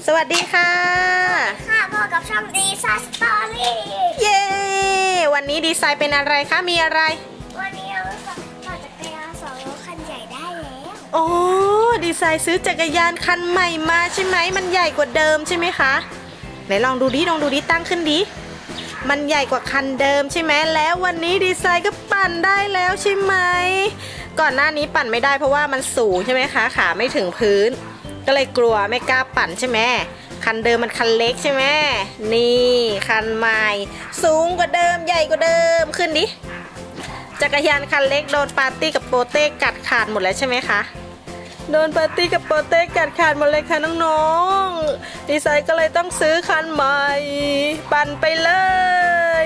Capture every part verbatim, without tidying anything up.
สวัสดีค่ะค่ะพบกับช่องดีไซน์สตอรี่เย้วันนี้ดีไซน์เป็นอะไรคะมีอะไรวันนี้เราจะปั่นจักรยานสองล้อคันใหญ่ได้แล้วโอ้ดีไซน์ซื้อจักรยานคันใหม่มาใช่ไหมมันใหญ่กว่าเดิมใช่ไหมคะไหนลองดูดิลองดูดิตั้งขึ้นดิมันใหญ่กว่าคันเดิมใช่ไหมแล้ววันนี้ดีไซน์ก็ปั่นได้แล้วใช่ไหมก่อนหน้านี้ปั่นไม่ได้เพราะว่ามันสูงใช่ไหมคะขาไม่ถึงพื้นก็เลยกลัวไม่กล้าปั่นใช่ไหมคันเดิมมันคันเล็กใช่ไหมนี่คันใหม่สูงกว่าเดิมใหญ่กว่าเดิมขึ้นดิจักรยานคันเล็กโดนปาร์ตี้กับโปเต้กัดขาดหมดแล้วใช่ไหมคะโดนปาร์ตี้กับโปเต้กัดขาดหมดเลยค่ะน้องๆดีไซน์ก็เลยต้องซื้อคันใหม่ปั่นไปเลย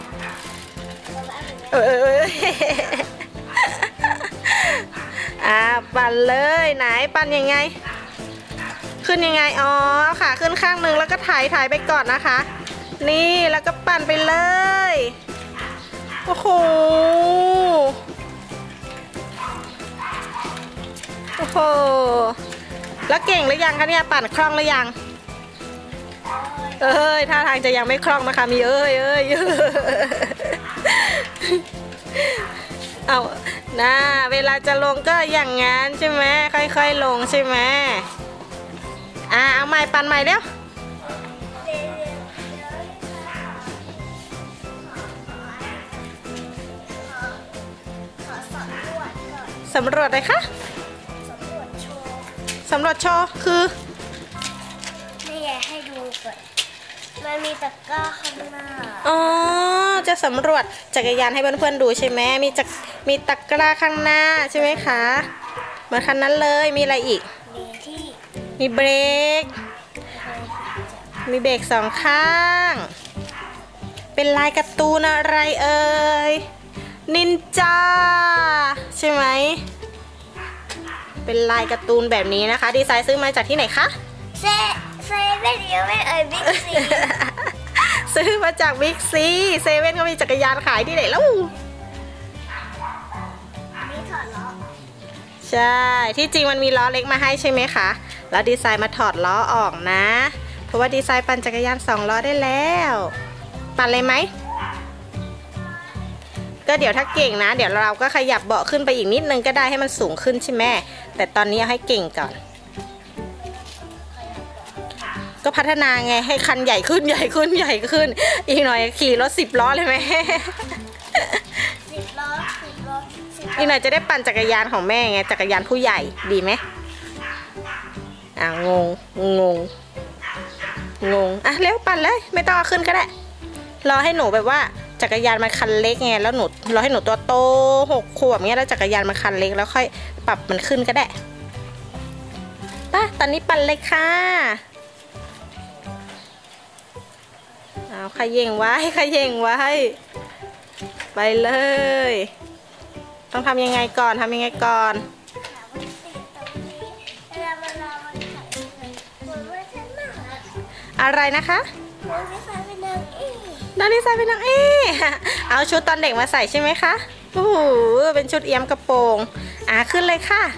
เอออ่าปั่นเลยไหนปั่นยังไงขึ้นยังไงอ๋อเอาขาขึ้นข้างหนึ่งแล้วก็ถ่ายถ่ายไปก่อนนะคะนี่แล้วก็ปั่นไปเลยโอ้โหโอ้โหแล้วเก่งหรือยังคะเนี่ยปั่นคล่องหรือยังเอ้ยท่าทางจะยังไม่คล่องนะคะมีเอ้ยเอ้ยเอานะเวลาจะลงก็อย่างงั้นใช่ไหมค่อยๆลงใช่ไหมอ่าเอาใหม่ปั่นใหม่เร็วสำรวจเลยค่ะสำรวจโชว์สำรวจโชว์คือนี่ไงให้ดูก่อนมันมีตะกร้าข้างหน้าอ๋อจะสำรวจจักรยานให้เพื่อนๆดูใช่ไหมมีจักมีตะกร้าข้างหน้าใช่ไหมคะเหมือนคันนั้นเลยมีอะไรอีกมีที่มีเบรกมีเบรกสองข้างเป็นลายการ์ตูนอะไรเอ่ยนินจาใช่ไหมเป็นลายการ์ตูนแบบนี้นะคะดีไซน์ซื้อมาจากที่ไหนคะเซเซเว่นเอเว่นเอ่ยบิ๊กซีซื้อมาจากบิ๊กซีเซเว่นก็มีจักรยานขายที่ไหนแล้วมีถอดล้อใช่ที่จริงมันมีล้อเล็กมาให้ใช่ไหมคะแล้วดีไซน์มาถอดล้อออกนะเพราะว่าดีไซน์ปั่นจักรยานสองล้อได้แล้วปั่นเลยไหมก็เดี๋ยวถ้าเก่งนะเดี๋ยวเราก็ขยับเบาะขึ้นไปอีกนิดนึงก็ได้ให้มันสูงขึ้นใช่ไหมแต่ตอนนี้เอาให้เก่งก่อนก็พัฒนาไงให้คันใหญ่ขึ้นใหญ่ขึ้นใหญ่ขึ้นอีกหน่อยขี่รถสิบล้อเลยไหมสิบล้อสิบล้ออีกหน่อยจะได้ปั่นจักรยานของแม่ไงจักรยานผู้ใหญ่ดีไหมอ่ะงงงงงงอ่ะเร็วปั่นเลยไม่ต้องเอาขึ้นก็ได้รอให้หนูแบบว่าจักรยานมันคันเล็กไงแล้วหนูรอให้หนูตัวโตหกขวบเงี้ยแล้วจักรยานมันคันเล็กแล้วค่อยปรับมันขึ้นก็ได้ป่ะตอนนี้ปั่นเลยค่ะเอาขย่งไว้ขย่งไว้ไปเลยต้องทำยังไงก่อนทำยังไงก่อนอะไรนะคะน้องดีไซน์เป็นนางเอเอาชุดตอนเด็กมาใส่ใช่ไหมคะโอ้โหเป็นชุดเอี้ยมกระโปรงอ่ะขึ้นเลยค่ะ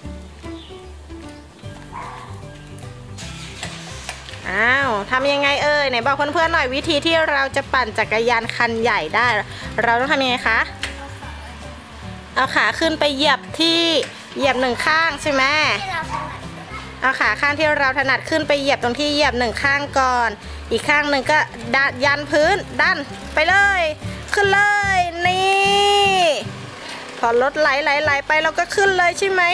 อ้าวทำยังไงเอ่ยไหนบอกเพื่อนๆหน่อยวิธีที่เราจะปั่นจักรยานคันใหญ่ได้เราต้องทำยังไงคะเอาขาขึ้นไปเหยียบที่เหยียบหนึ่งข้างใช่ไหมเอาขาข้างที่เราถนัดขึ้นไปเหยียบตรงที่เหยียบหนึ่งข้างก่อนอีกข้างหนึ่งก็ดันยันพื้นดันไปเลยขึ้นเลยนี่พอรถไหลไหลไหลไปเราก็ขึ้นเลยใช่ไหม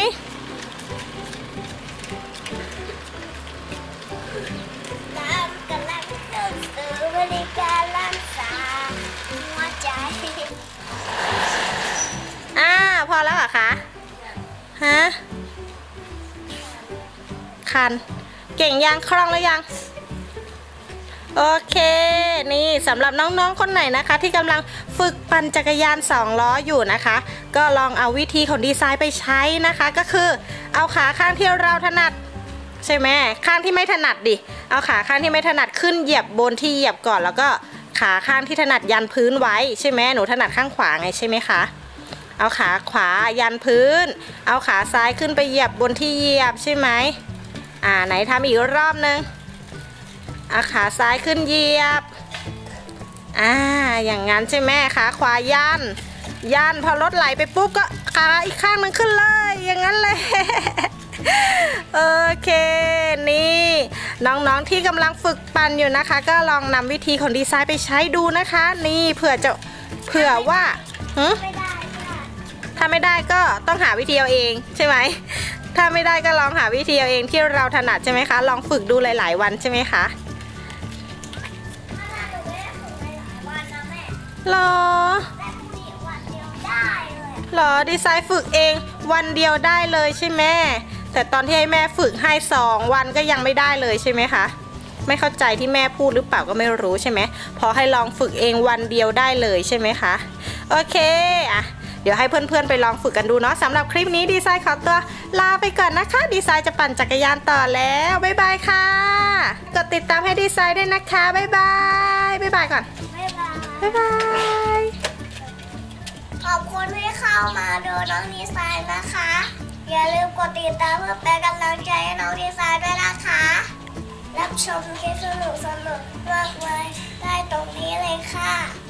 บริการรักษาหัวใจอ่าพอแล้วเหรอคะฮะคันเก่งยังคล่องแล้วยังโอเคนี่สำหรับน้องๆคนไหนนะคะที่กำลังฝึกปั่นจักรยานสองล้ออยู่นะคะก็ลองเอาวิธีของดีไซน์ไปใช้นะคะก็คือเอาขาข้างที่เราถนัดใช่ไหมข้างที่ไม่ถนัดดิเอาขาข้างที่ไม่ถนัดขึ้นเหยียบบนที่เหยียบก่อนแล้วก็ขาข้างที่ถนัดยันพื้นไว้ใช่ไหมหนูถนัดข้างขวาไงใช่ไหมคะเอาขาขวายันพื้นเอาขาซ้ายขึ้นไปเหยียบบนที่เหยียบใช่ไหมอ่าไหนทำอีกรอบนึงเอาขาซ้ายขึ้นเหยียบอ่าอย่างงั้นใช่ไหมขาขวายันยันพอรถไหลไปปุ๊บก็ขาอีกข้างนึงขึ้นเลยอย่างนั้นเลย โอเคนี่น้องๆที่กำลังฝึกปั่นอยู่นะคะก็ลองนำวิธีของดีไซน์ไปใช้ดูนะคะนี่เผื่อจะเผื่อว่าหือไม่ได้ค่ะถ้าไม่ได้ก็ต้องหาวิธีเอาเองใช่ไหมถ้าไม่ได้ก็ลองหาวิธีเอาเองที่เราถนัดใช่ไหมคะลองฝึกดูหลายๆวันใช่ไหมคะถ้าหนูไม่ได้ฝึกหลายๆวันนะแม่หรอแต่พรุ่งนี้วันเดียวได้เลยหรอดีไซน์ฝึกเองวันเดียวได้เลยใช่ไหมแต่ตอนที่ให้แม่ฝึกให้สองวันก็ยังไม่ได้เลยใช่ไหมคะไม่เข้าใจที่แม่พูดหรือเปล่าก็ไม่รู้ใช่ไหมพอให้ลองฝึกเองวันเดียวได้เลยใช่ไหมคะโอเคอะเดี๋ยวให้เพื่อนๆไปลองฝึกกันดูเนาะสำหรับคลิปนี้ดีไซน์ขอตัวลาไปก่อนนะคะดีไซน์จะปั่นจักรยานต่อแล้วบ๊ายบายค่ะกดติดตามให้ดีไซน์ด้วยนะคะบ๊ายบายบ๊ายบายก่อนบ๊ายบายบ๊ายบายขอบคุณที่เข้ามาดูน้องดีไซน์นะคะ อย่าลืมกดติดตามเพื่อเป็นกำลังใจให้น้องดีไซน์ด้วยนะคะ รับชมคลิปสนุกๆมากมายได้ตรงนี้เลยค่ะ